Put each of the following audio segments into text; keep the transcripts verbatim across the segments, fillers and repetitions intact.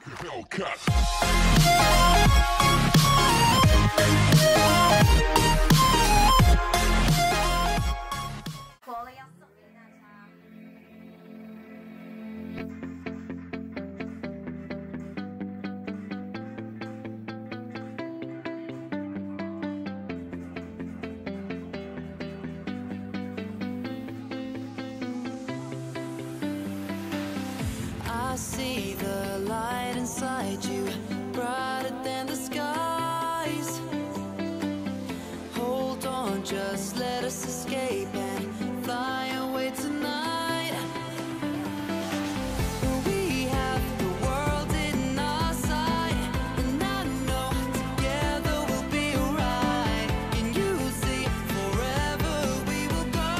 佛了要送给大家。 I see the light inside you, brighter than the skies. Hold on, just let us escape and fly away tonight. We have the world in our sight, and I know together we'll be alright. Can you see forever we will go?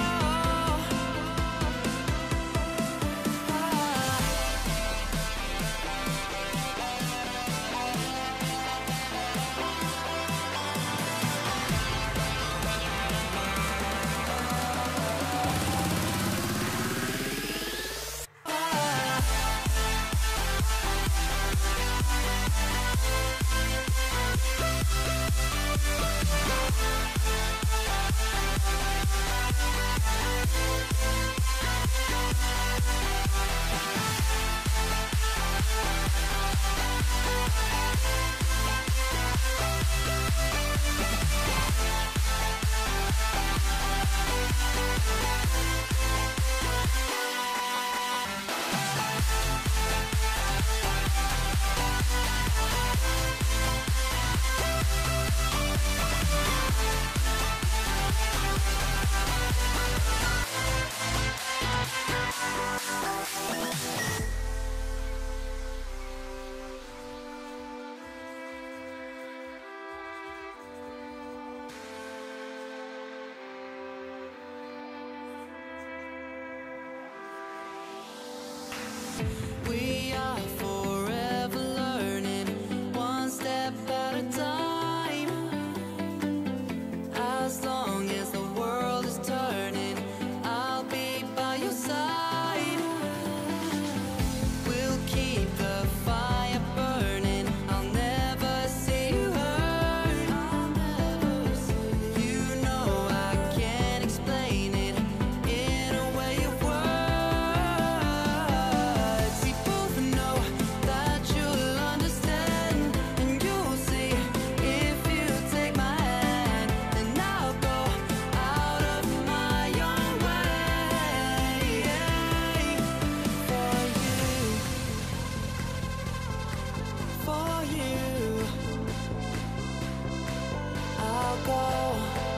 We are forever learning, one step at a time. As long as the world is turning, I'll be by your side. We'll keep the fire burning, I'll never see you hurt. You know I can't explain it in a way of words. We both know that you'll understand, and you'll see if you take my hand. Then I'll go out of my own way for you, for you. I'll go